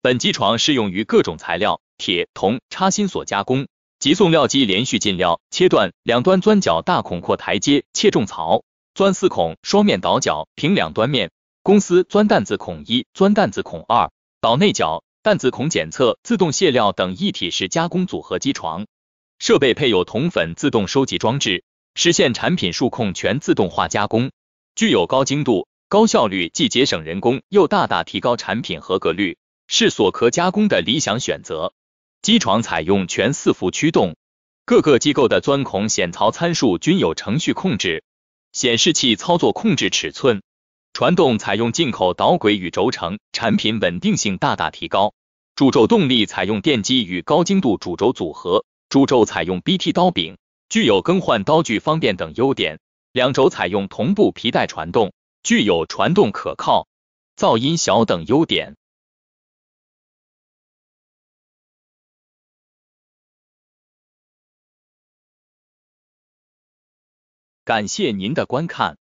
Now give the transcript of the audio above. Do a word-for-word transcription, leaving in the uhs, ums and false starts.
本机床适用于各种材料、铁、铜、插芯所加工。即送料机连续进料、切断，两端钻角大孔廓台阶、切种槽，钻四孔，双面倒角，平两端面。公司钻担子孔一、钻担子孔二，倒内角、担子孔检测、自动卸料等一体式加工组合机床。设备配有铜粉自动收集装置，实现产品数控全自动化加工，具有高精度、高效率，既节省人工，又大大提高产品合格率，是锁壳加工的理想选择。机床采用全四幅驱动，各个机构的钻孔显槽参数均有程序控制，显示器操作控制尺寸。传动采用进口导轨与轴承，产品稳定性大大提高。主轴动力采用电机与高精度主轴组合，主轴采用 B T 刀柄，具有更换刀具方便等优点。两轴采用同步皮带传动，具有传动可靠、噪音小等优点。感谢您的观看。